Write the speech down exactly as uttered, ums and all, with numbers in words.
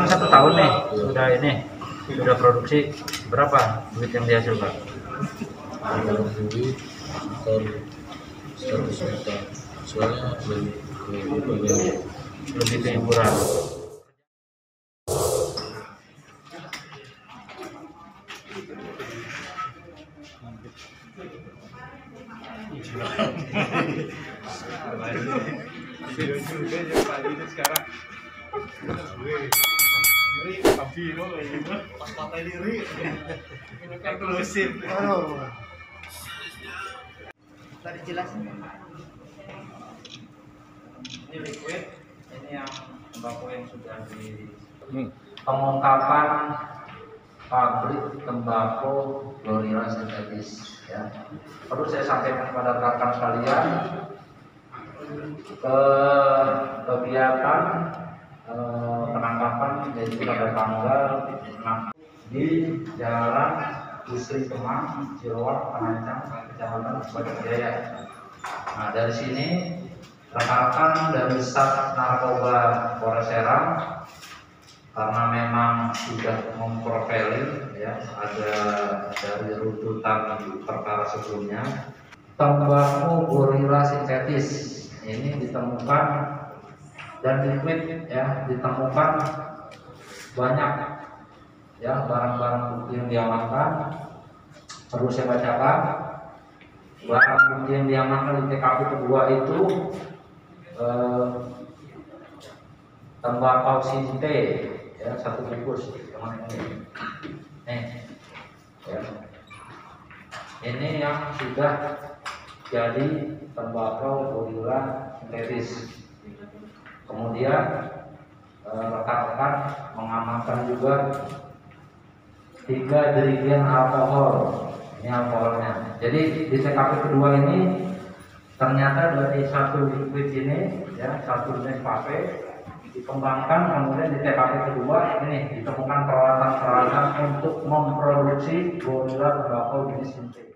satu tahun nih sudah ini sudah produksi, berapa duit yang dihasilkan? Duit sekitar seratus juta, soalnya lebih lebih Lebih ke hiburan. Sekarang pas pakai diri eksklusif. Tadi jelasin. Ini liquid, ini yang tembakau yang sudah di pengungkapan pabrik tembakau Glorilla sintetis. Ya. Perlu saya sampaikan kepada rekan sekalian, ke kegiatan eh, penangkapan yaitu pada tanggal enam di Jalan Busri Kemang, Ciroak, Panancang, Kecamatan Jaya. Nah, dari sini rekan-rekan dari Sat Narkoba Polres Serang, karena memang sudah memprofiling, ya, ada dari runtutan perkara sebelumnya, tembakau Glorilla sintetis ini ditemukan dan liquid, ya, ditemukan banyak, ya, barang-barang bukti yang diamankan. Perlu saya bacakan, barang bukti yang diamankan di T K P kedua itu eh, tembakau sinte, ya, satu bungkus, yang ini, nih, ya. Ini yang sudah jadi tembakau Glorilla sintetis. Kemudian rekan-rekan mengamankan juga tiga jerigen alkohol. Ini alkoholnya. Jadi di T K P kedua ini ternyata dari satu liquid ini, ya, satu jenis vape dikembangkan, kemudian di T K P kedua ini ditemukan peralatan-peralatan untuk memproduksi Glorilla tembakau jenis sintetis.